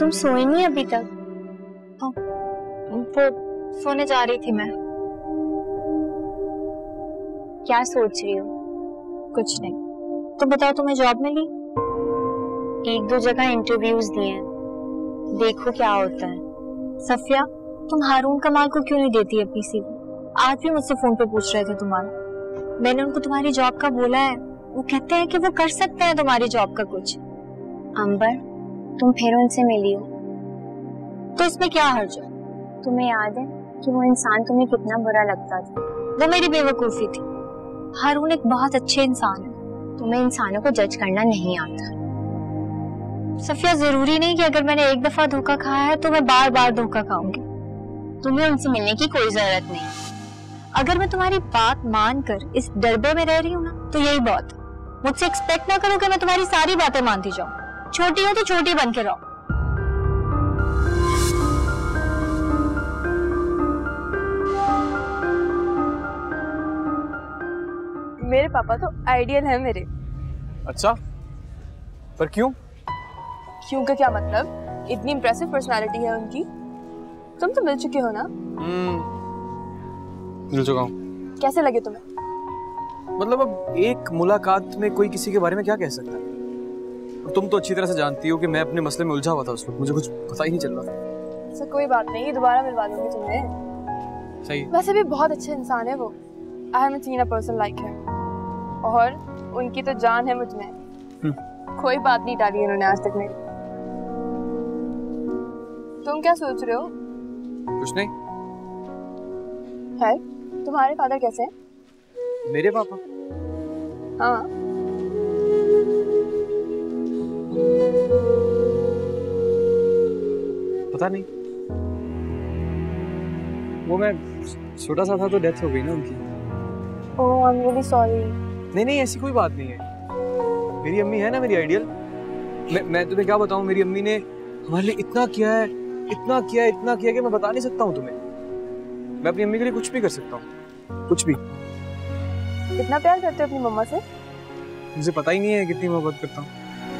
तुम सोई नहीं अभी तक? वो सोने जा रही थी मैं। क्या सोच रही हो? कुछ नहीं। तुम बताओ, तुम्हें जॉब मिली? 1-2 जगह इंटरव्यूज दिए हैं, देखो क्या होता है। सफिया, तुम हारून कमाल को क्यों नहीं देती अपनी सीवी? आज भी मुझसे फोन पे पूछ रहे थे तुम्हारा। मैंने उनको तुम्हारी जॉब का बोला है, वो कहते हैं कि वो कर सकते हैं तुम्हारी जॉब का कुछ। अंबर, तुम फिर उनसे मिली हो तो इसमें क्या हर्ज है? तुम्हें याद है कि वो इंसान तुम्हें कितना बुरा लगता था? वो मेरी बेवकूफी थी। हारून एक बहुत अच्छे इंसान है। तुम्हें इंसानों को जज करना नहीं आता। सफिया, जरूरी नहीं कि अगर मैंने एक दफा धोखा खाया है तो मैं बार बार धोखा खाऊंगी। तुम्हें उनसे मिलने की कोई जरूरत नहीं। अगर मैं तुम्हारी बात मानकर इस डरबे में रह रही हूँ ना, तो यही बहुत। मुझसे एक्सपेक्ट ना करो कि मैं तुम्हारी सारी बातें मानती जाऊँ। छोटी हो तो छोटी बन के रहो। मेरे पापा तो आइडियल है मेरे। अच्छा, पर क्यों? क्यों का क्या मतलब? इतनी इंप्रेसिव पर्सनालिटी है उनकी। तुम तो मिल चुके हो ना? मिल चुका हूँ। कैसे लगे तुम्हें? मतलब अब एक मुलाकात में कोई किसी के बारे में क्या कह सकता है? तुम तो अच्छी तरह से जानती हो कि मैं अपने मसले में उलझा हुआ था उस वक्त, मुझे कुछ पता ही नहीं चल रहा था। ऐसा कोई बात नहीं, दोबारा मिलवा दूंगी तुम्हें। सही। वैसे भी बहुत अच्छे इंसान है वो। I haven't seen a person like him। और उनकी तो जान है मुझ में। कोई बात नहीं डाली उन्होंने आज तक मेरी। तुम क्या सोच रहे हो? कुछ नहीं। है? तुम्हारे फादर कैसे हैं? मेरे पापा? हाँ। पता नहीं, वो मैं छोटा सा था तो डेथ हो गई ना उनकी। Oh, I am really sorry. नहीं, ऐसी कोई बात नहीं है। मेरी अम्मी है ना मेरी आइडियल। मैं तुम्हें क्या बताऊं, मेरी अम्मी ने हमारे लिए इतना किया है, इतना किया कि मैं बता नहीं सकता हूँ तुम्हें। मैं अपनी अम्मी के लिए कुछ भी कर सकता हूँ, कुछ भी। कितना प्यार करते हो अपनी मम्मा से? मुझे पता ही नहीं है कितनी मोहब्बत करता हूँ।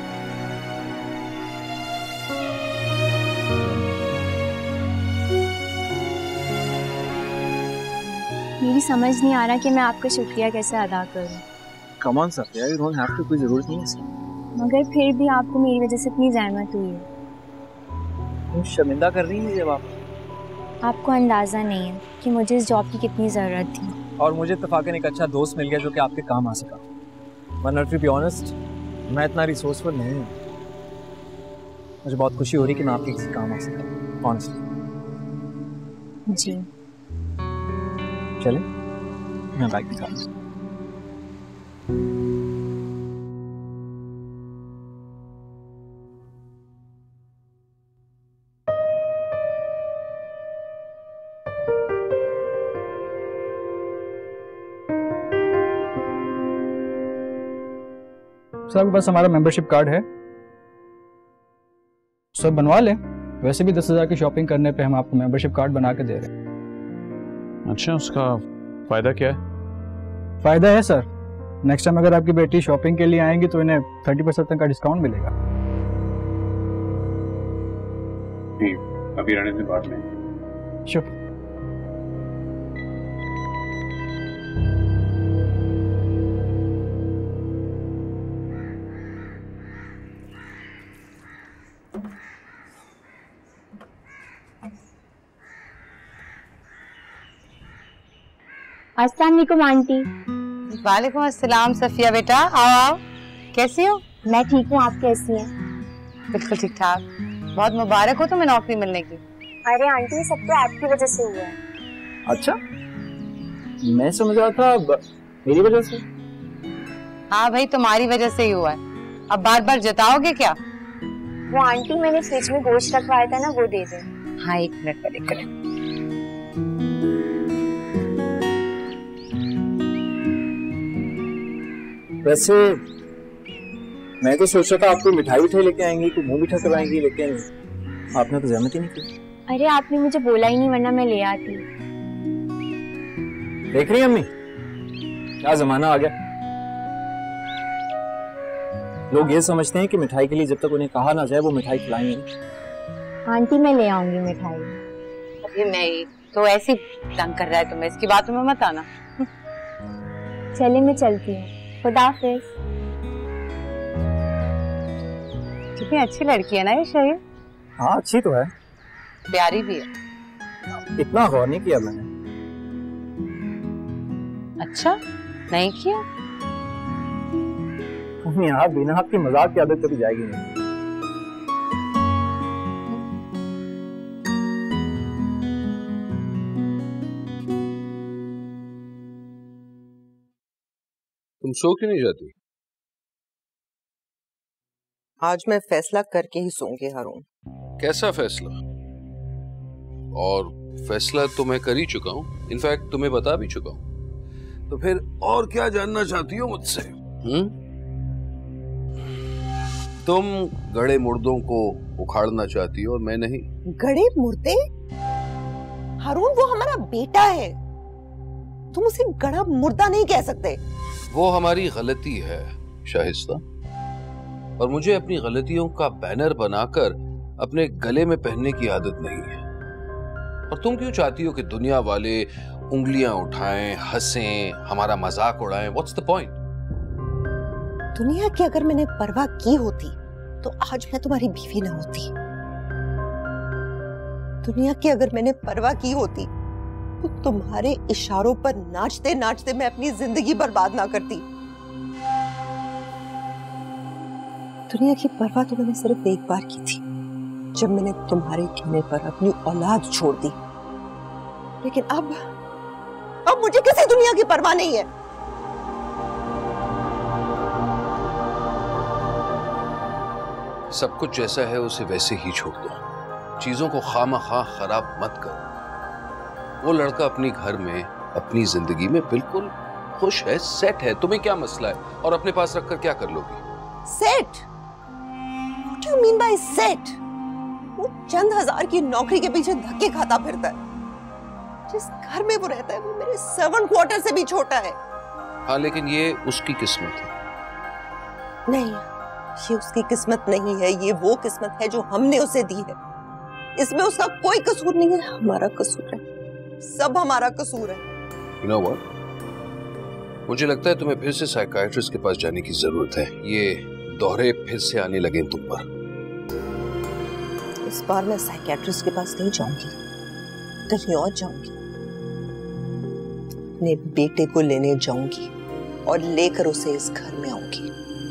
मेरी समझ नहीं आ रहा कि मैं आपका शुक्रिया कैसे अदा करूं। Come on Safiya, you don't have to, कोई जरूरत नहीं है। मगर फिर भी आपको मेरी वजह से इतनी ज़हमत हुई है। तुम शर्मिंदा कर रही है जब आपको अंदाज़ा नहीं है कि मुझे इस जॉब की कितनी ज़रूरत थी। और मुझे इत्तेफाकन एक अच्छा दोस्त मिल गया जो कि आपके काम आ सका। वरना टू बी ऑनेस्ट, मैं इतना रिसोर्सफुल नहीं हूँ। मुझे बहुत खुशी हो रही कि मैं आपके किसी काम आ सका, ऑनेस्टली। जी चलें, मैं बाइक दिखा दूँ। सर, आपके पास हमारा मेंबरशिप कार्ड है, सब बनवा लें। वैसे भी 10,000 की शॉपिंग करने पे हम आपको मेंबरशिप कार्ड बना के दे रहे हैं। अच्छा, उसका फायदा क्या है? फायदा है सर, नेक्स्ट टाइम अगर आपकी बेटी शॉपिंग के लिए आएंगी तो इन्हें 30% तक का डिस्काउंट मिलेगा। अभी रहने से बात में। श्योर। अस्सलाम वालेकुम आंटी। वालेकुम अस्सलाम सफिया बेटा, आओ। कैसी हो? मैं ठीक हूँ, आप कैसी हैं? बिल्कुल ठीक ठाक। बहुत मुबारक हो तुम्हें नौकरी मिलने की। अरे आंटी, सब तो आपकी वजह से हुआ है। अच्छा, मैं समझ रहा था मेरी वजह से। हाँ भाई, तुम्हारी वजह से ही हुआ है। अब बार बार जताओगे क्या? वो आंटी, मैंने फ्रिज में गोश्त रखवाया था ना, वो दे दे। हाँ, 1 मिनट पर एक मिनट। वैसे मैं तो सोच रहा था आपको मिठाई लेके आएंगी, कोई मुंह मीठा करवाएंगी, लेकिन आपने तो जहमत ही नहीं की। अरे आपने मुझे बोला ही नहीं, वरना मैं ले आती। देख रही हैं अम्मी, क्या जमाना आ गया। लोग ये समझते हैं कि मिठाई के लिए जब तक उन्हें कहा ना जाए वो मिठाई खिलाएंगे। आंटी मैं ले आऊंगी मिठाई। अरे नहीं, तो ऐसी तंग कर रहा है तुम्हें, इसकी बातों में मत आना। चलिए मैं चलती हूँ, खुदा हाफिज। कितनी अच्छी लड़की है ना ये शहीद। हाँ अच्छी तो है, प्यारी भी है। इतना गौर नहीं किया मैंने। अच्छा नहीं किया? यहाँ बिना आपकी मजाक की आदत कभी जाएगी नहीं। तुम सो क्यों नहीं जाती? आज मैं फैसला करके ही सोऊंगी हारून। कैसा फैसला? और फैसला तो मैं कर ही चुका हूँ, इनफैक्ट तुम्हें बता भी चुका हूँ। तो फिर और क्या जानना चाहती हो मुझसे? तुम गड़े मुर्दों को उखाड़ना चाहती हो और मैं नहीं। गड़े मुर्दे? हारून वो हमारा बेटा है, तुम उसे गड़ा मुर्दा नहीं कह सकते। वो हमारी गलती है शाहिस्ता, और मुझे अपनी गलतियों का बैनर बनाकर अपने गले में पहनने की आदत नहीं है। और तुम क्यों चाहती हो कि दुनिया वाले उंगलियां उठाएं, हंसें, हमारा मजाक उड़ाएं? What's the point? दुनिया की अगर मैंने परवाह की होती तो आज मैं तुम्हारी बीवी ना होती। दुनिया की अगर मैंने परवाह की होती तो तुम्हारे इशारों पर नाचते नाचते मैं अपनी जिंदगी बर्बाद ना करती। दुनिया की परवाह तो मैंने सिर्फ एक बार की थी, जब मैंने तुम्हारे कहने पर अपनी औलाद छोड़ दी। लेकिन अब मुझे किसी दुनिया की परवाह नहीं है। सब कुछ जैसा है उसे वैसे ही छोड़ दो, चीजों को खामखा खराब मत करो। वो लड़का अपने घर में, अपनी जिंदगी में बिल्कुल खुश है, सेट है। तुम्हें क्या मसला है? और अपने पास रखकर क्या कर लोगी? Set? What do you mean by set? वो चंद हजार की नौकरी के पीछे धक्के खाता फिरता है। जिस घर में वो रहता है वो मेरे सर्वेंट क्वार्टर से भी छोटा है। हाँ, लेकिन ये उसकी किस्मत है। नहीं, ये उसकी किस्मत नहीं है, ये वो किस्मत है जो हमने उसे दी है। इसमें उसका कोई कसूर नहीं है, हमारा कसूर है। सब हमारा कसूर है। You know what? मुझे लगता है तुम्हें फिर से साइकियाट्रिस्ट के पास जाने की जरूरत है। ये दोहरे फिर से आने लगे तुम पर। इस बार मैं साइकियाट्रिस्ट के पास नहीं जाऊंगी, कहीं और जाऊंगी। अपने बेटे को लेने जाऊंगी और लेकर उसे इस घर में आऊंगी।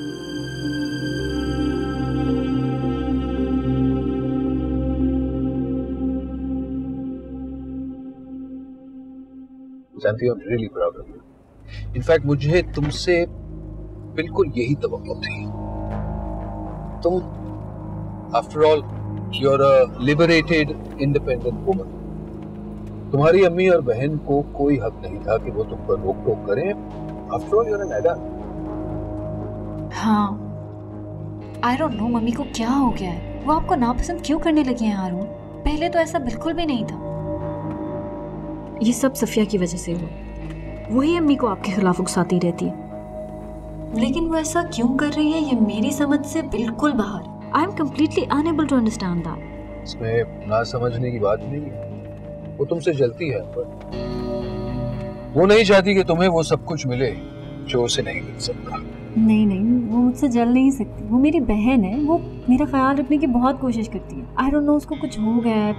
जानती हो, I'm really proud of you. In fact मुझे तुमसे बिल्कुल यही तवक्को थी। तुम after all you're a liberated independent woman. तुम्हारी अम्मी और बहन को कोई हक नहीं था कि वो तुम पर रोक टोक करें। After all you're an adult. हाँ, आई डोंट नो मम्मी को क्या हो गया है, वो आपको नापसंद क्यों करने लगे हैं हारून? पहले तो ऐसा बिल्कुल भी नहीं था। ये सब सफिया की वजह से हुआ, वही अम्मी को आपके खिलाफ उकसाती रहती है। लेकिन वो ऐसा क्यों कर रही है ये मेरी समझ से बिल्कुल बाहर। I am completely unable to understand that. इसमें ना समझने की बात नहीं है, वो तुमसे जलती है, पर वो नहीं चाहती कि तुम्हें वो सब कुछ मिले जो उसे नहीं मिल सकता। नहीं नहीं, वो मुझसे जल नहीं सकती, वो मेरी बहन है, वो मेरा ख्याल रखने की बहुत कोशिश करती है। I don't know, उसको कुछ हो गया है।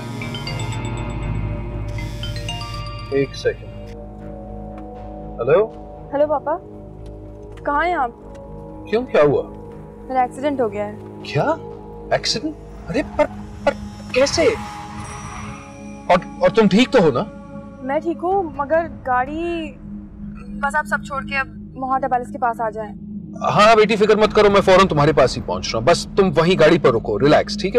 एक सेकंड। हेलो? हेलो पापा, कहाँ हैं आप? क्यों, क्या हुआ? मेरा एक्सीडेंट हो गया है। क्या एक्सीडेंट? अरे पर कैसे? और तुम ठीक तो हो ना? मैं ठीक हूँ, मगर गाड़ी, बस आप सब छोड़ के अब मोहाटा पैलेस के पास आ जाएं। हाँ बेटी, फिक्र मत करो, मैं फौरन तुम्हारे पास ही पहुंच रहा हूँ। बस तुम वहीं गाड़ी पर रुको, रिलैक्स, ठीक है?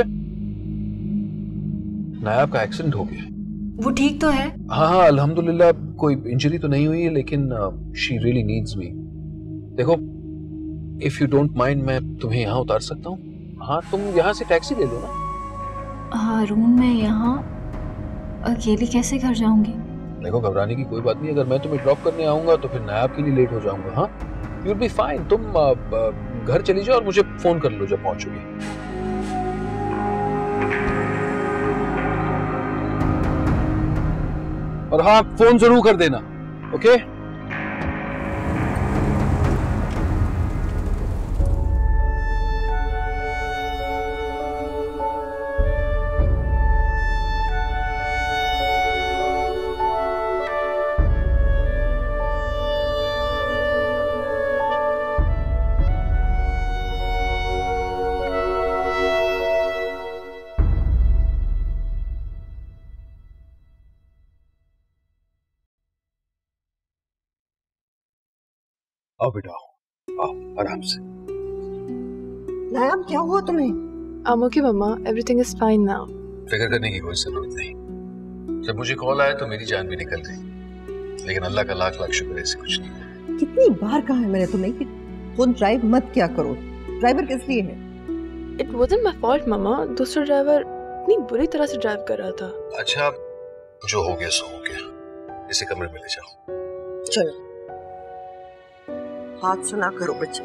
नायाब का एक्सीडेंट हो गया। वो ठीक तो है? हाँ अल्हम्दुलिल्लाह, कोई इंजरी तो नहीं हुई है, लेकिन शी रियली नीड्स मी। देखो, इफ यू डोंट माइंड, मैं तुम्हें यहाँ उतार सकता हूँ। हाँ, तुम यहाँ से टैक्सी ले लो ना। हारून, मैं यहाँ अकेली कैसे घर जाऊंगी? देखो, घबराने की कोई बात नहीं। अगर मैं तुम्हें ड्रॉप करने आऊंगा तो फिर नायाब के लिए लेट हो जाऊंगा। हाँ, यू विल बी फाइन। तुम घर चली जाओ और मुझे फोन कर लो जब पहुंचोगी। और हाँ, फोन जरूर कर देना, ओके? आओ बेटा, आओ आराम से। नायाब, क्या हुआ तुम्हें? I'm okay, mamma, everything is fine now. फिक्र करने की कोई जरूरत नहीं। जब मुझे कॉल आया तो मेरी जान भी निकल गई, लेकिन अल्लाह का लाख लाख शुक्र, ऐसे कुछ नहीं है। कितनी बार कहा है मैंने तुम्हें कि खुद ड्राइव मत क्या करो। ड्राइवर किस लिए है? It wasn't my fault, मम्मा। दूसरा ड्राइवर इतनी बुरी तरह से ड्राइव कर रहा था। अच्छा, जो हो गया सो हो गया, इसे कमरे में ले जाओ। चलो, हाथ सुना करो बच्चे।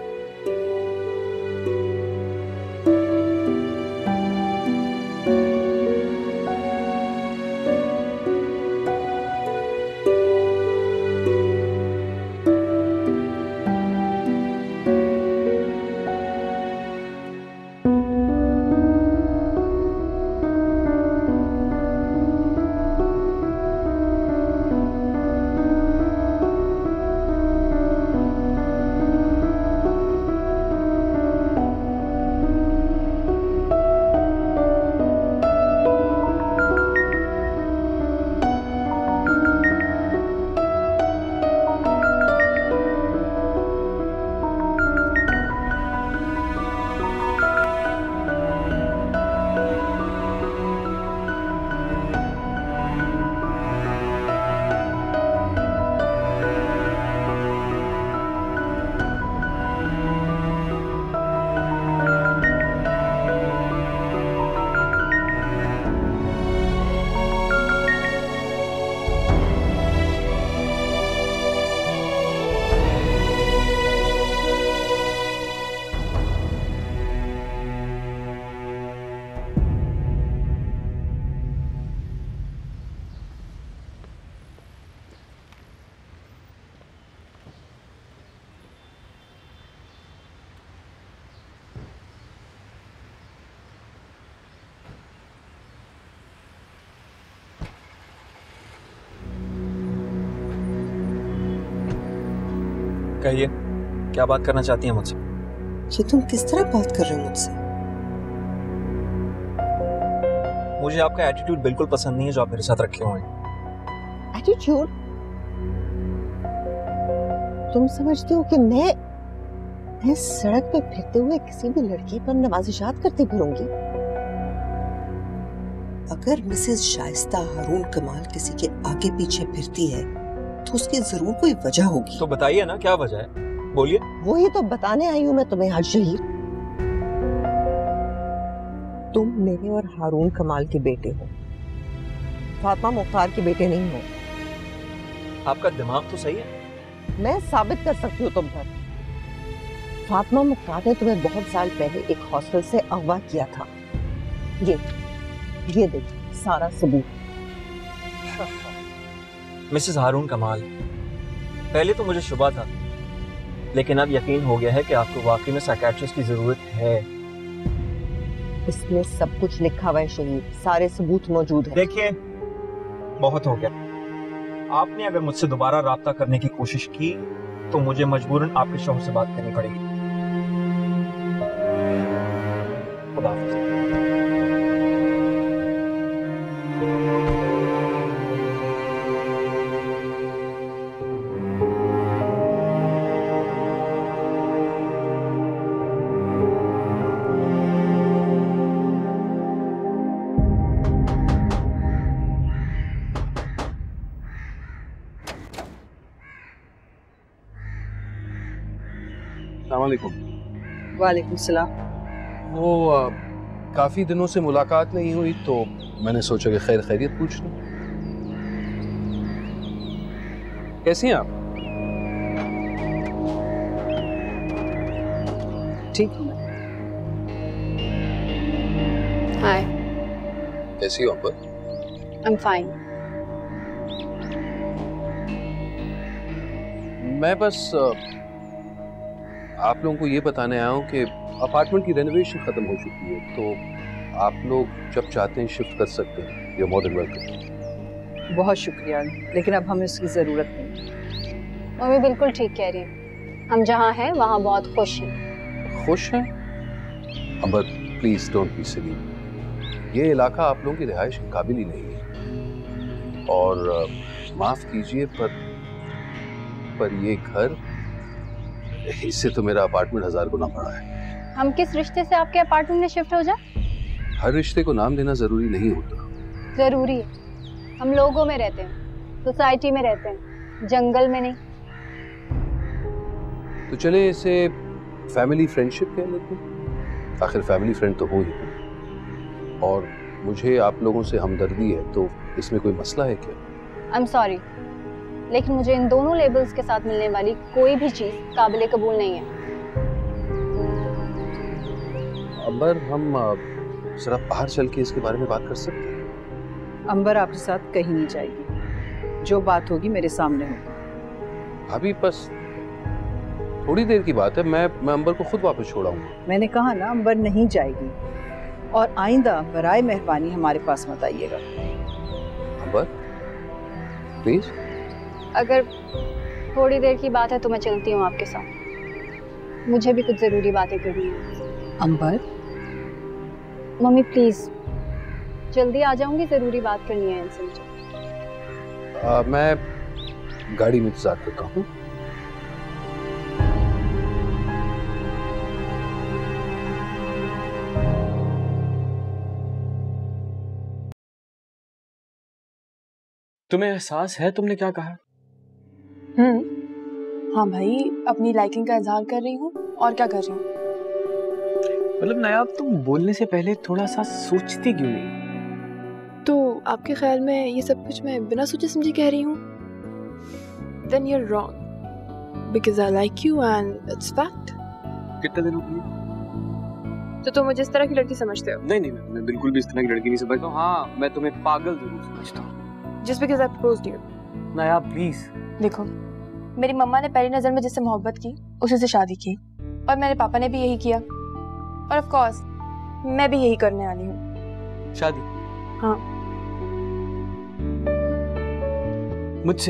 कहिए, क्या बात करना चाहती हैं मुझसे? ये तुम किस तरह बात कर रहे हो मुझसे? मुझे आपका एटीट्यूड बिल्कुल पसंद नहीं है जो आप मेरे साथ रखे हुए हैं। एटीट्यूड? तुम समझते हो कि मैं सड़क पे फिरते हुए किसी भी लड़की पर नवाजिशात करती फिरूंगी? अगर मिसेस शाइस्ता हारून कमाल किसी के आगे पीछे फिरती है तो उसकी जरूर कोई वजह होगी। तो बताइए ना, क्या वजह है, बोलिए। वही तो बताने आई हूँ मैं तुम्हें आज शहीद। तुम मेरे और हारून कमाल के बेटे हो, फातिमा मुख्तार के बेटे नहीं हो। आपका दिमाग तो सही है। मैं साबित कर सकती हूँ तुम पर। फातिमा मुख्तार ने तुम्हें बहुत साल पहले एक हॉस्टल से अगवा किया था। ये देखो सारा सबूत। मिसेस हारून कमाल, पहले तो मुझे शुबा था, लेकिन अब यकीन हो गया है कि आपको वाकई में साइकियाट्रिस्ट की जरूरत है। इसमें सब कुछ लिखा हुआ है शहीद, सारे सबूत मौजूद हैं। देखिए, बहुत हो गया। आपने अगर मुझसे दोबारा राब्ता करने की कोशिश की तो मुझे मजबूरन आपके शौहर से बात करनी पड़ेगी। खुदा हाफिज़। वालेकुम सलाम। वो काफी दिनों से मुलाकात नहीं हुई तो मैंने सोचा कि खैर खैरियत पूछ लूं। कैसी हैं आप? ठीक हूँ मैं। हाय, कैसी हो आप? I'm fine. मैं बस आप लोगों को ये बताने आया हूँ कि अपार्टमेंट की रेनोवेशन खत्म हो चुकी है, तो आप लोग जब चाहते हैं शिफ्ट कर सकते हैं। You are more than welcome. बहुत शुक्रिया, लेकिन अब हमें उसकी जरूरत नहीं। मम्मी बिल्कुल ठीक कह रही है, हम जहाँ हैं वहाँ बहुत खुश हैं। खुश हैं? Amar please don't be silly. ये इलाका आप लोगों की रिहाइश के काबिल ही नहीं है, और माफ कीजिए पर ये घर, इससे तो मेरा अपार्टमेंट 1000 गुना बड़ा है। हम किस रिश्ते से आपके अपार्टमेंट में शिफ्ट हो जाए? हर रिश्ते को नाम देना जरूरी नहीं होता। जरूरी है। हम लोगों में रहते हैं, सोसाइटी में रहते हैं, जंगल में नहीं। तो चले इसे फैमिली फ्रेंडशिप कह लेते हैं। आखिर फैमिली फ्रेंड तो हो ही, और मुझे आप लोगों से हमदर्दी है, तो इसमें कोई मसला है क्या? आई एम सॉरी, लेकिन मुझे इन दोनों लेबल्स के साथ मिलने वाली कोई भी चीज काबिले कबूल नहीं है। अंबर, हम जरा बाहर चल के इसके बारे में बात कर सकते हैं? अंबर आपके साथ कहीं नहीं जाएगी, जो बात होगी मेरे सामने होगी। अभी बस थोड़ी देर की बात है, मैं अंबर को खुद वापस छोड़ाऊंगा। मैंने कहा ना, अंबर नहीं जाएगी, और आइंदा बराए मेहरबानी हमारे पास मत आइएगा। अंबर प्लीज। अगर थोड़ी देर की बात है तो मैं चलती हूँ आपके साथ, मुझे भी कुछ जरूरी बातें करनी है। अंबर। मम्मी प्लीज, जल्दी आ जाऊंगी, जरूरी बात करनी है इनसे मुझे। मैं गाड़ी में इंतजार करता हूँ। तुम्हें एहसास है तुमने क्या कहा? हाँ भाई, अपनी लाइकिंग का इजहार कर रही हूँ, और क्या कर रही हूँ? मतलब नायाब, तुम बोलने से पहले थोड़ा सा सोचती क्यों नहीं? तो आपके ख्याल में ये सब कुछ मैं बिना सोचे समझे कह रही हूँ? Then you're wrong, because I like you and it's fact. कितने दिन हो गए? तो तुम मुझे इस तरह की लड़की समझते हो? नहीं, मैं बिल्कुल भी इस तरह की लड़की नहीं समझता हूँ। हाँ, मैं तुम्हें पागल जरूर समझता हूँ। Just because I proposed you. Nayab please. देखो, मेरी मम्मा ने पहली नजर में जिससे मोहब्बत की उसी से शादी की, और मेरे पापा ने भी यही किया, और ऑफ कोर्स मैं भी यही करने वाली हूँ। शादी? हाँ। मुझसे?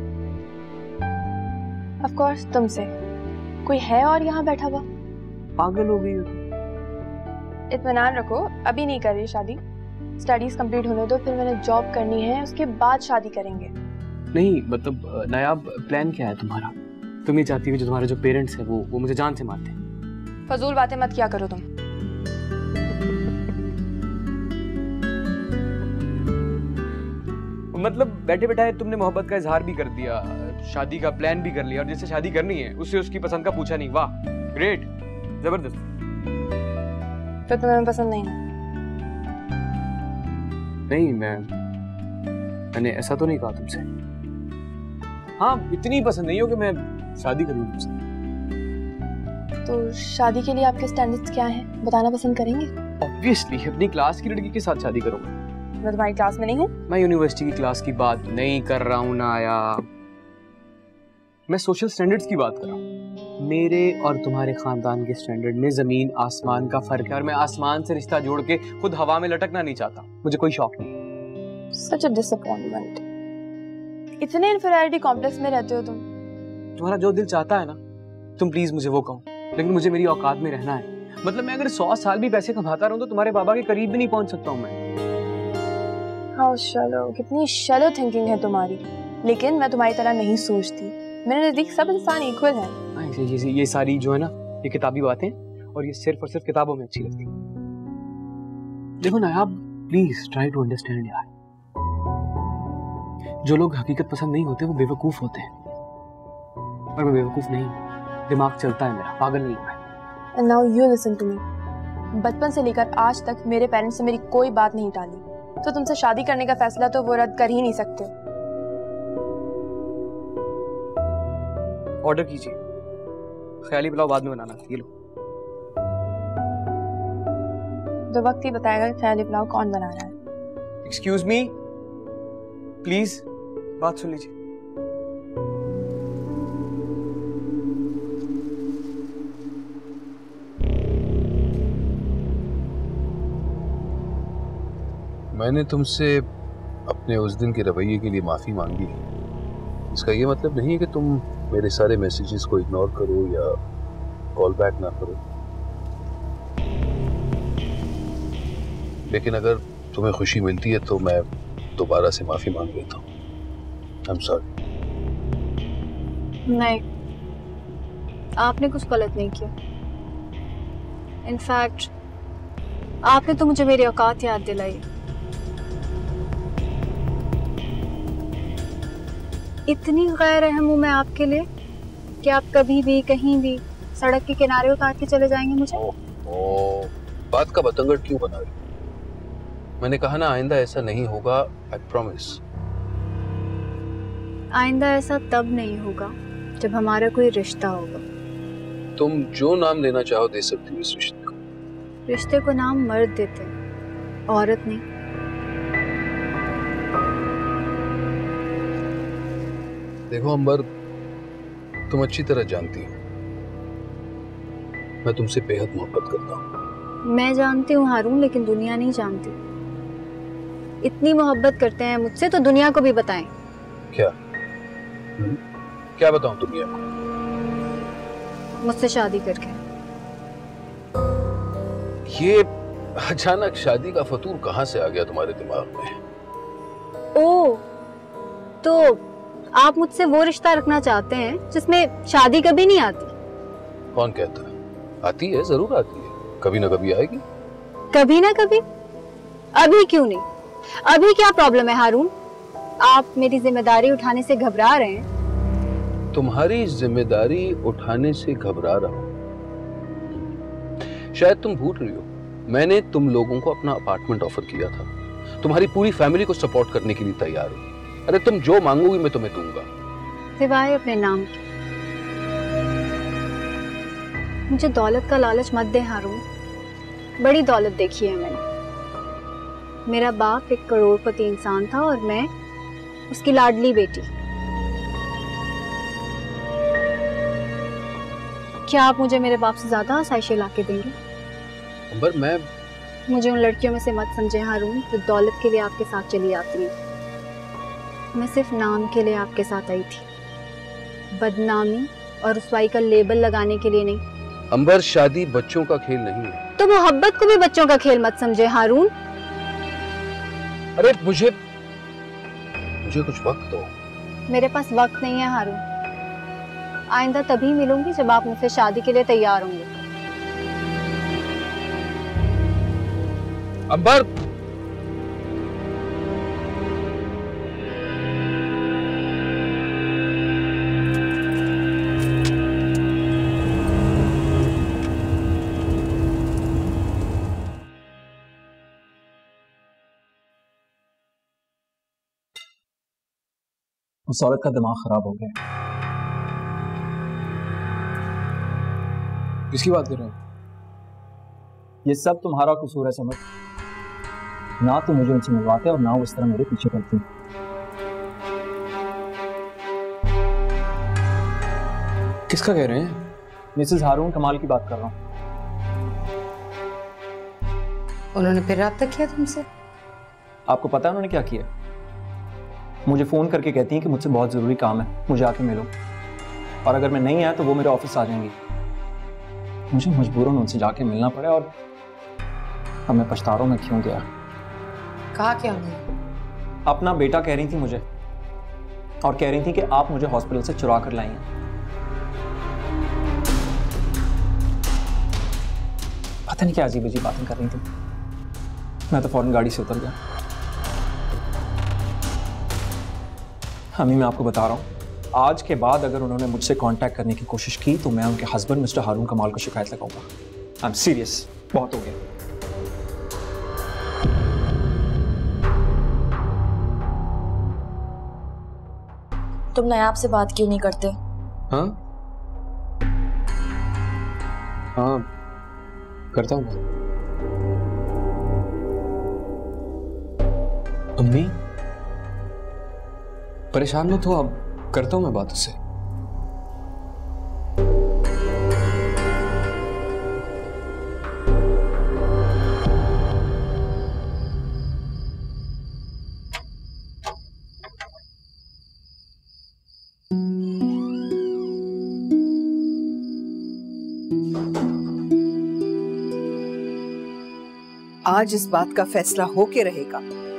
ऑफ कोर्स तुमसे। कोई है और यहाँ बैठा हुआ? पागल हो गई हो? इत्मीनान रखो, अभी नहीं कर रही शादी। स्टडीज कंप्लीट होने दो, फिर मैंने जॉब करनी है, उसके बाद शादी करेंगे। नहीं मतलब नायाब, प्लान क्या है तुम्हारा? तुम ये चाहती हो जो तुम्हारे जो पेरेंट्स हैं वो मुझे जान से मारते हैं? फजूल बातें मत किया करो तुम। मतलब बैठे बैठाए तुमने मोहब्बत का इजहार भी कर दिया, शादी का प्लान भी कर लिया, और जिससे शादी करनी है उससे उसकी पसंद का पूछा नहीं। वाह, ग्रेट, जबरदस्त। फिर तुम्हें पसंद नहीं? नहीं, मैंने ऐसा तो नहीं कहा तुमसे। हाँ, इतनी पसंद नहीं हो कि मैं शादी करूँ तुमसे। तो शादी के लिए आपके स्टैंडर्ड्स क्या हैं? बताना पसंद करेंगे? ऑब्वियसली अपनी क्लास की लड़की के साथ शादी करूंगा। मैं तुम्हारी क्लास में नहीं हूँ। मैं यूनिवर्सिटी की क्लास की बात नहीं कर रहा हूँ नाया, मैं सोशल स्टैंडर्ड्स की बात कर रहा हूँ। मेरे और तुम्हारे खानदान के स्टैंडर्ड में जमीन आसमान का फर्क है, और मैं आसमान से रिश्ता जोड़ के खुद हवा में लटकना नहीं चाहता। मुझे कोई शौक नहीं। Such a disappointment. इतने इन्फीरियरिटी कॉम्प्लेक्स में रहते हो तुम। तुम्हारा जो दिल चाहता है ना, तुम प्लीज मुझे वो कहो, लेकिन मुझे मेरी औकात में रहना है। मतलब मैं अगर 100 साल भी पैसे कमाता रहूं तो तुम्हारे बाबा के करीब भी नहीं पहुंच सकता हूं मैं। How shallow, कितनी shallow थिंकिंग है तुम्हारी। लेकिन मैं तुम्हारी तरह नहीं सोचती। मेरे नजदीक सब इंसान इक्वल हैं। ये सारी जो है ना, ये किताबी बातें, और ये सिर्फ और सिर्फ किताबों में अच्छी लगती। देखो Nayab, please try to understand यार। जो लोग हकीकत पसंद नहीं होते वो बेवकूफ होते हैं, और मैं बेवकूफ नहीं हूँ। दिमाग चलता है मेरा, पागल नहीं हूँ मैं। And now you listen to me. बचपन से लेकर आज तक मेरे पेरेंट्स से मेरी कोई बात नहीं टाली, तो तुमसे शादी करने का फैसला तो वो रद्द कर ही नहीं सकते। ऑर्डर कीजिए, ख्याली पुलाव बाद में बनाना। ये लो। तो वक्त ही बताएगा कि ख्याली पुलाव कौन बना रहा है। एक्सक्यूज मी, प्लीज बात सुन लीजिए। मैंने तुमसे अपने उस दिन के रवैये के लिए माफी मांगी है। इसका ये मतलब नहीं है कि तुम मेरे सारे मैसेजेस को इग्नोर करो या कॉल बैक ना करो, लेकिन अगर तुम्हें खुशी मिलती है तो मैं दोबारा से माफी मांग लेता हूँ। I am sorry. नहीं, आपने कुछ गलत नहीं किया। इनफैक्ट आपने तो मुझे मेरी औकात याद दिलाई। इतनी गैर अहम हूं मैं आपके लिए कि आप कभी भी कहीं भी सड़क के किनारे उतार के चले जाएंगे मुझे। ओ, बात का बतंगड़ क्यों बना रही? मैंने कहा ना आइंदा ऐसा नहीं होगा, आई प्रॉमिस। आइंदा ऐसा तब नहीं होगा जब हमारा कोई रिश्ता होगा। तुम जो नाम देना चाहो दे सकती हो इस रिश्ते को। रिश्ते को नाम मर्द देते हैं, औरत नहीं। देखो अंबर, तुम अच्छी तरह जानती हो मैं तुमसे बेहद मोहब्बत करता हूँ। मैं जानती हूँ हारून, लेकिन दुनिया नहीं जानती। इतनी मोहब्बत करते हैं मुझसे तो दुनिया को भी बताएं। क्या क्या बताऊं दुनिया को? मुझसे शादी करके। ये अचानक शादी का फतूर कहाँ से आ गया तुम्हारे दिमाग में? ओ, तो आप मुझसे वो रिश्ता रखना चाहते हैं जिसमें शादी कभी नहीं आती? कौन कहता है? आती है, जरूर आती है, कभी ना कभी आएगी। कभी ना कभी? अभी क्यों नहीं? अभी क्या प्रॉब्लम है हारून? आप मेरी जिम्मेदारी उठाने से घबरा रहे हैं? तुम्हारी जिम्मेदारी उठाने से घबरा रहा हूं? शायद तुम भूल रही हो, मैंने तुम लोगों को अपना अपार्टमेंट ऑफर किया था। तुम्हारी पूरी फैमिली को सपोर्ट करने के लिए तैयार हूं। अरे तुम जो मांगोगी मैं तुम्हें दूंगा, सिवाय अपने नाम के। मुझे दौलत का लालच मत दे हारून। बड़ी दौलत देखी है मैंने। मेरा बाप एक करोड़पति इंसान था और मैं उसकी लाडली बेटी। क्या आप मुझे मेरे बाप से ज्यादा आसाइशें लाके देंगे? अंबर, मुझे उन लड़कियों में से मत समझे हारून जो दौलत के लिए आपके साथ चली आती हैं। मैं सिर्फ नाम के लिए आपके साथ आई थी, बदनामी और रुसवाई का लेबल लगाने के लिए नहीं। अंबर, शादी बच्चों का खेल नहीं है। तो मोहब्बत को भी बच्चों का खेल मत समझे हारून। अरे मुझे कुछ वक्त दो। मेरे पास वक्त नहीं है हारून। आइंदा तभी मिलूंगी जब आप मुझसे शादी के लिए तैयार होंगे। अंबर, उस औरत का दिमाग खराब हो गया। किसकी बात कर रहे हो? ये सब तुम्हारा कसूर है समझ। ना तो मुझे उनसे मिलवाते और ना वो इस तरह मेरे पीछे पड़ती। किसका कह रहे हैं? मिसेस हारून कमाल की बात कर रहा हूँ। उन्होंने फिर राब्ता किया तुमसे? आपको पता है उन्होंने क्या किया? मुझे फोन करके कहती हैं कि मुझसे बहुत जरूरी काम है, मुझे आके मिलो, और अगर मैं नहीं आया तो वो मेरे ऑफिस आ जाएंगी। मुझे मजबूरन उनसे जाके मिलना पड़ा और अब मैं पछता रहा हूं मैं क्यों गया। कहा क्या उन्होंने? अपना बेटा कह रही थी मुझे, और कह रही थी कि आप मुझे हॉस्पिटल से चुरा कर लाई हैं। पता नहीं क्या अजीब अजीब बातें कर रही थी। मैं तो फौरन गाड़ी से उतर गया। हमी, मैं आपको बता रहा हूँ, आज के बाद अगर उन्होंने मुझसे कांटेक्ट करने की कोशिश की तो मैं उनके हस्बैंड मिस्टर हारून कमाल को शिकायत लगाऊंगा। आई एम सीरियस, बहुत हो गया। तुम नायाब से बात क्यों नहीं करते? हाँ हाँ, करता हूँ। अम्मी परेशान मत हो, अब करता हूँ मैं बात उससे। आज इस बात का फैसला होके रहेगा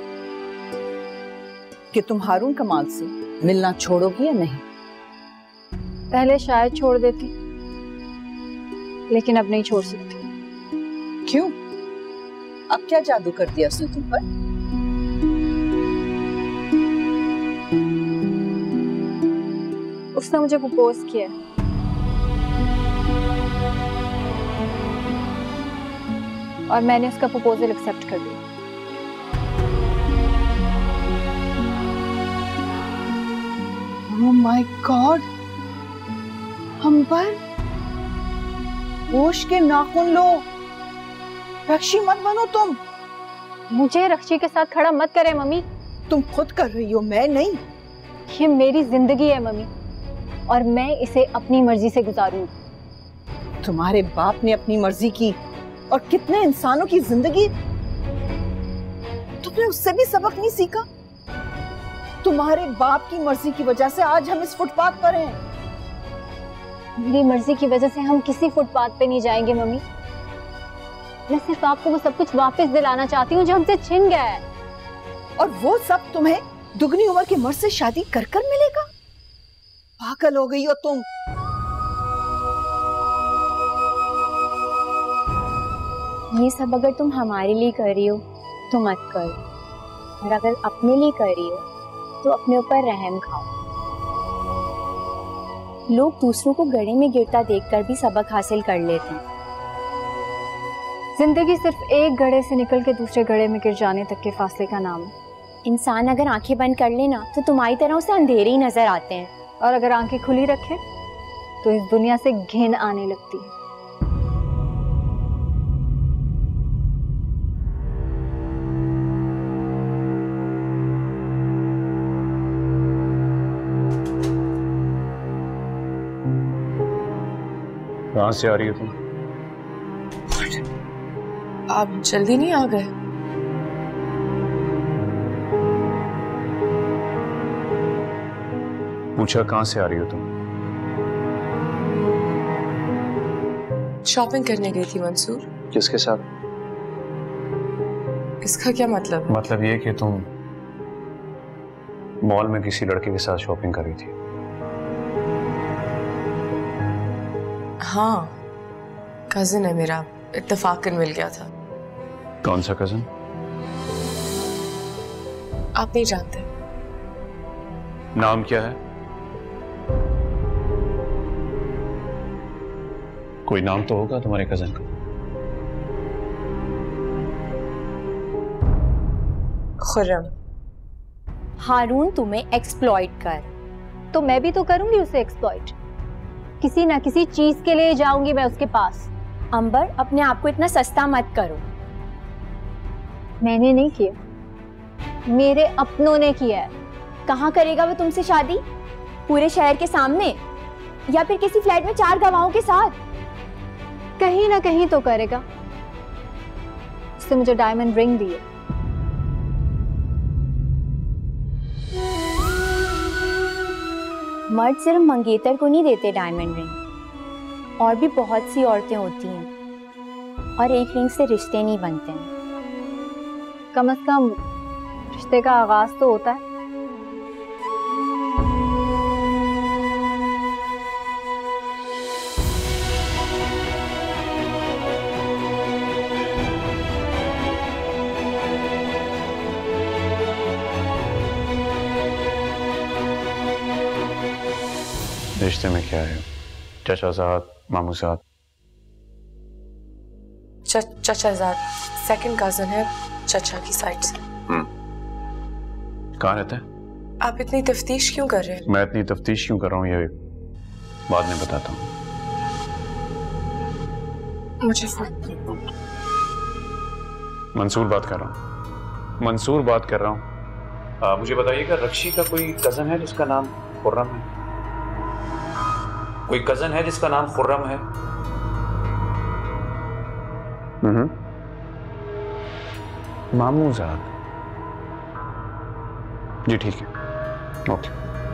कि तुम हारून कमाल से मिलना छोड़ोगी या नहीं। पहले शायद छोड़ देती, लेकिन अब नहीं छोड़ सकती। क्यों? अब क्या जादू कर दिया उसने तुम पर? उसने मुझे प्रपोज किया। और मैंने उसका प्रपोजल एक्सेप्ट कर लिया। ओह माय गॉड, अंबर, होश के नाखून लो, रक्षी मत बनो तुम। मुझे रक्षी के साथ खड़ा मत करे मम्मी। तुम खुद कर रही हो, मैं नहीं। ये मेरी जिंदगी है मम्मी, और मैं इसे अपनी मर्जी से गुजारूंगी। तुम्हारे बाप ने अपनी मर्जी की, और कितने इंसानों की जिंदगी। तुमने उससे भी सबक नहीं सीखा? तुम्हारे बाप की मर्जी की वजह से आज हम इस फुटपाथ पर हैं। मेरी मर्जी की वजह से हम किसी फुटपाथ पे नहीं जाएंगे मम्मी। मैं सिर्फ आपको वो सब कुछ वापस दिलाना चाहती हूँ जो हमसे छिन गया है। और वो सब तुम्हें दुगनी उम्र के मर्द से शादी कर कर मिलेगा? पागल हो गई हो तुम। ये सब अगर तुम हमारे लिए कर रही हो तो मत करो, और अगर अपने लिए कर रही हो तो अपने ऊपर रहम खाओ। लोग दूसरों को गड्ढे में गिरता देखकर भी सबक हासिल कर लेते हैं। जिंदगी सिर्फ एक गड्ढे से निकल के दूसरे गड्ढे में गिर जाने तक के फासले का नाम है। इंसान अगर आंखें बंद कर लेना तो तुम्हारी तरह उसे अंधेरे ही नजर आते हैं, और अगर आंखें खुली रखे तो इस दुनिया से घिन आने लगती है। कहाँ से आ रही हो तुम? आप जल्दी नहीं आ गए? पूछा कहाँ से आ रही हो तुम? शॉपिंग करने गई थी मंसूर। किसके साथ? इसका क्या मतलब? मतलब ये कि तुम मॉल में किसी लड़के के साथ शॉपिंग कर रही थी। हाँ, कजिन है मेरा, इत्तेफाकन मिल गया था। कौन सा कजिन? आप नहीं जानते? नाम क्या है? कोई नाम तो होगा तुम्हारे कजिन का। खुर्रम। हारून तुम्हें एक्सप्लॉइट कर, तो मैं भी तो करूंगी उसे एक्सप्लॉइट। किसी ना किसी चीज के लिए जाऊंगी मैं उसके पास। अंबर, अपने आप को इतना सस्ता मत करो। मैंने नहीं किया, मेरे अपनों ने किया है। कहाँ करेगा वो तुमसे शादी? पूरे शहर के सामने, या फिर किसी फ्लैट में 4 गवाहों के साथ? कहीं ना कहीं तो करेगा। उसने मुझे डायमंड रिंग दी है। मर्द सिर्फ मंगेतर को नहीं देते डायमंड रिंग, और भी बहुत सी औरतें होती हैं, और एक रिंग से रिश्ते नहीं बनते हैं। कम से कम रिश्ते का आगाज तो होता है। रिश्ते में क्या है? चचाजाद, मामूजाद? चचाजाद, सेकंड कजिन है चचा की साइड से। कहाँ रहता है? आप इतनी तफ्तीश क्यों कर रहे हैं? मैं इतनी तफ्तीश क्यों कर रहा हूँ ये बाद में बताता हूँ। मुझे मंसूर बात कर रहा हूँ। मंसूर बात कर रहा हूँ। मुझे बताइएगा, रक्षी का कोई कजन है जिसका नाम खुर्रम है? कोई कजन है जिसका नाम खुर्रम है? मामूजाद। जी ठीक है, ओके।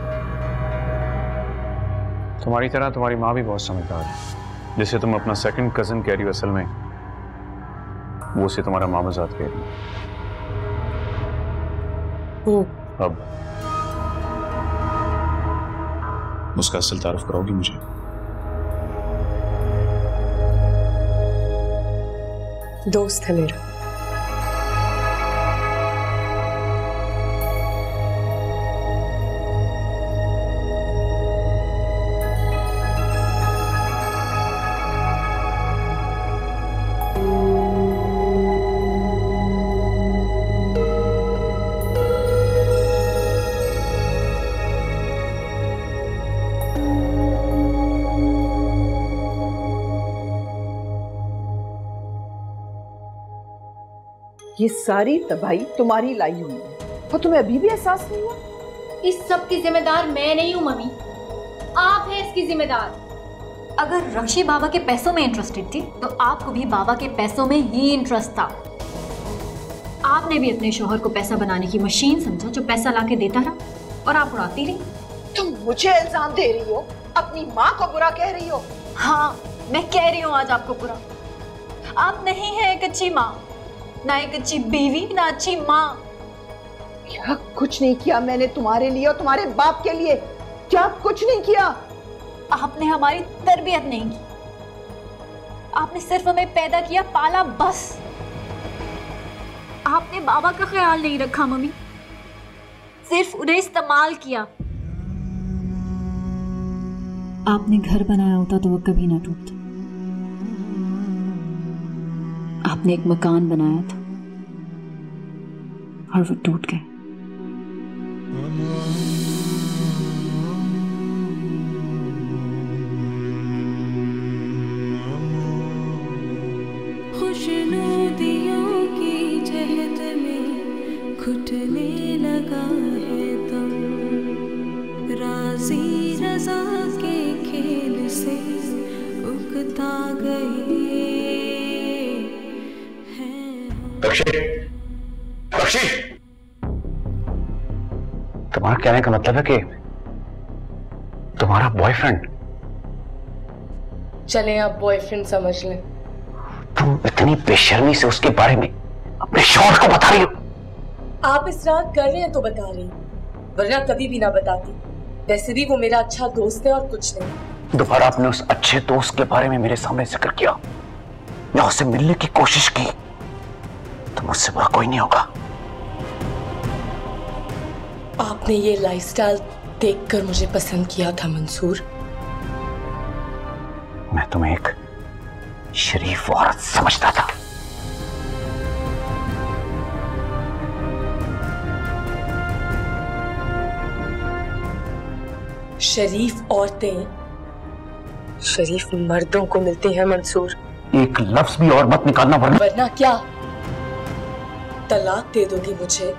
तुम्हारी तरह तुम्हारी माँ भी बहुत समझदार है। जिसे तुम अपना सेकंड कजन कह रही हो, असल में वो उसे तुम्हारा मामूजात कह रही है। अब उसका असल तारुफ कराओगी मुझे? दोस्त है मेरा। ये सारी तबाही तुम्हारी लाई हुई है और तुम्हें अभी भी एहसास नहीं हुआ? इस सब की जिम्मेदार मैं नहीं हूँ मम्मी, आप हैं इसकी जिम्मेदार। अगर रक्षी बाबा के पैसों में इंटरेस्टेड थी तो आपको भी बाबा के पैसों में ही इंटरेस्ट था। आपने भी अपने शोहर को पैसा बनाने की मशीन समझा जो पैसा लाके देता रहा और आप उड़ाती रही। तुम मुझे इल्जाम दे रही हो, अपनी माँ को बुरा कह रही हो। हाँ, मैं कह रही हूँ आज आपको बुरा। आप नहीं है एक अच्छी माँ, ना एक अच्छी बीवी, ना अच्छी माँ। क्या कुछ नहीं किया मैंने तुम्हारे लिए और तुम्हारे बाप के लिए? क्या कुछ नहीं किया? आपने हमारी तरबियत नहीं की, आपने सिर्फ हमें पैदा किया, पाला, बस। आपने बाबा का ख्याल नहीं रखा मम्मी, सिर्फ उन्हें इस्तेमाल किया। आपने घर बनाया होता तो वो कभी ना टूटता। आपने एक मकान बनाया था और वो टूट गए। खुशनुदियों की चहत में घुटने लगा है तुम, राजी रजा के खेल से उकता गए। तुम्हारा कहने का मतलब है कि तुम्हारा बॉयफ्रेंड? चले आप बॉयफ्रेंड समझ लें। तुम इतनी बेशर्मी से उसके बारे में अपने शौहर को बता रही हो? आप इसरार कर रहे हैं तो बता रही, वरना कभी भी ना बताती। वैसे भी वो मेरा अच्छा दोस्त है और कुछ नहीं। दोबारा आपने उस अच्छे दोस्त के बारे में मेरे सामने जिक्र किया या उससे मिलने की कोशिश की तो मुझसे बुरा कोई नहीं होगा। आपने ये लाइफस्टाइल देखकर मुझे पसंद किया था मंसूर। मैं तुम्हें एक शरीफ औरत समझता था। शरीफ औरतें शरीफ मर्दों को मिलती हैं मंसूर। एक लफ्ज भी और मत निकालना वरना क्या तलाक दे दोगी मुझे?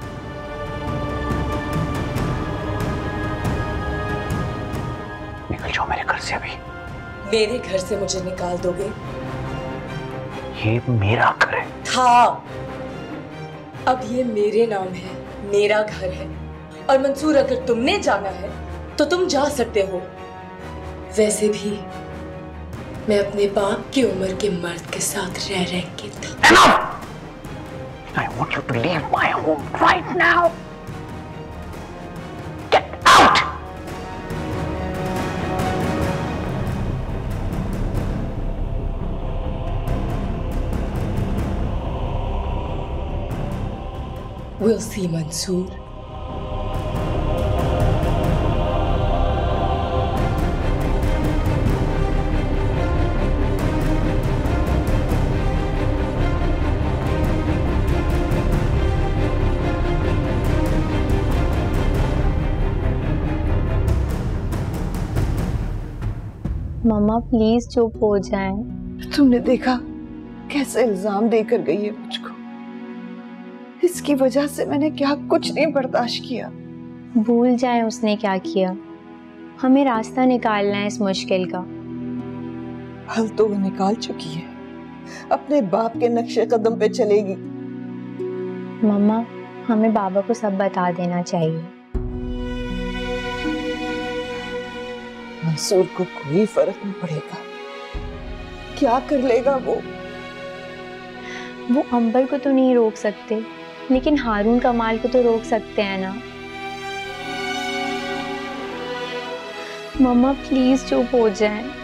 निकल जाओ मेरे घर से अभी। मेरे घर से मुझे निकाल दोगे? ये मेरा घर है। था, अब ये मेरे नाम है, मेरा घर है। और मंसूर अगर तुमने जाना है तो तुम जा सकते हो। वैसे भी मैं अपने बाप की उम्र के मर्द के साथ रह रह के थक। I want you to leave my home right now. Get out! We'll see, Mansoor. Mamma please चुप हो जाएं। तुमने देखा कैसे इल्जाम देकर गई है मुझको। इसकी वजह से मैंने क्या कुछ नहीं बर्दाश्त किया। भूल जाएं उसने क्या किया। हमें रास्ता निकालना है इस मुश्किल का। हल तो वो निकाल चुकी है, अपने बाप के नक्शे कदम पे चलेगी। मम्मा हमें बाबा को सब बता देना चाहिए। मंसूर को कोई फर्क नहीं पड़ेगा, क्या कर लेगा वो? वो अंबर को तो नहीं रोक सकते, लेकिन हारून कमाल को तो रोक सकते हैं ना। मम्मा प्लीज चुप हो जाएं।